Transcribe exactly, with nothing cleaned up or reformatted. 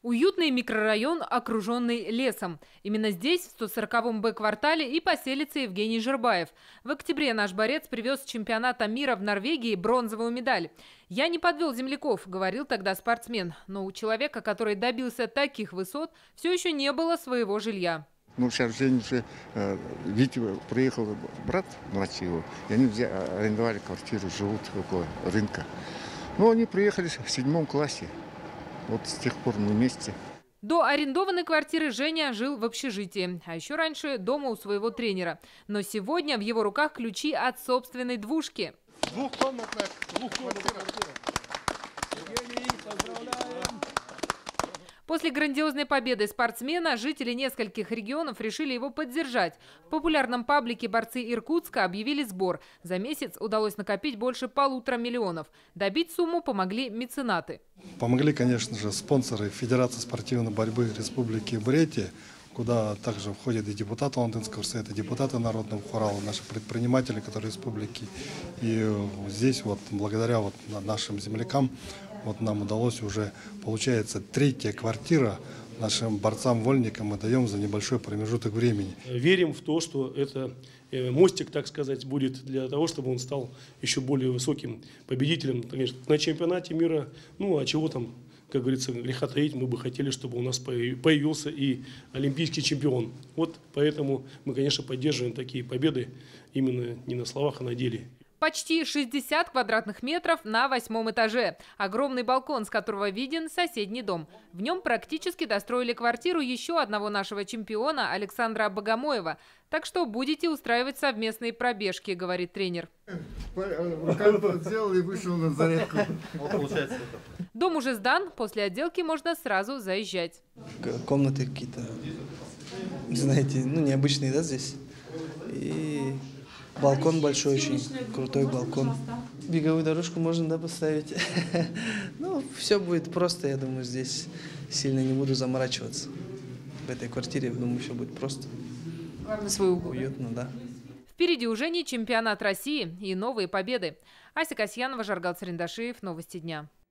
Уютный микрорайон, окруженный лесом. Именно здесь, в сто сороковом Б квартале, и поселится Евгений Жербаев. В октябре наш борец привез с чемпионата мира в Норвегии бронзовую медаль. «Я не подвел земляков», — говорил тогда спортсмен. Но у человека, который добился таких высот, все еще не было своего жилья. Ну, сейчас Женя уже, видите, приехал брат младший его, и они взяли, арендовали квартиру, живут около рынка. Ну, они приехали в седьмом классе. Вот с тех пор мы вместе. До арендованной квартиры Женя жил в общежитии, а еще раньше дома у своего тренера. Но сегодня в его руках ключи от собственной двушки. Двухкомнатная, двухкомнатная квартира. Евгений, поздравляем! После грандиозной победы спортсмена жители нескольких регионов решили его поддержать. В популярном паблике «Борцы Иркутска» объявили сбор. За месяц удалось накопить больше полутора миллионов. Добить сумму помогли меценаты. Помогли, конечно же, спонсоры Федерации спортивной борьбы Республики Бурятия, куда также входят и депутаты Лондонского совета, депутаты Народного хурала, наши предприниматели, которые республики. И здесь вот благодаря вот нашим землякам вот нам удалось уже, получается, третья квартира нашим борцам-вольникам мы даем за небольшой промежуток времени. Верим в то, что это мостик, так сказать, будет для того, чтобы он стал еще более высоким победителем, конечно, на чемпионате мира. Ну, а чего там, как говорится, греха таить, мы бы хотели, чтобы у нас появился и олимпийский чемпион. Вот поэтому мы, конечно, поддерживаем такие победы именно не на словах, а на деле. Почти шестьдесят квадратных метров на восьмом этаже. Огромный балкон, с которого виден соседний дом. В нем практически достроили квартиру еще одного нашего чемпиона Александра Богомоева. Так что будете устраивать совместные пробежки, говорит тренер. Сделал и вышел на зарядку. Дом уже сдан, после отделки можно сразу заезжать. Комнаты какие-то, знаете, ну необычные, да, здесь. И балкон большой, очень крутой балкон. Беговую дорожку можно, да, поставить. Ну, все будет просто, я думаю, здесь сильно не буду заморачиваться. В этой квартире, я думаю, все будет просто. Главное, свой угол. Уютно, да. Впереди у Жени чемпионат России и новые победы. Ася Касьянова, Жаргал Царендашиев. Новости дня.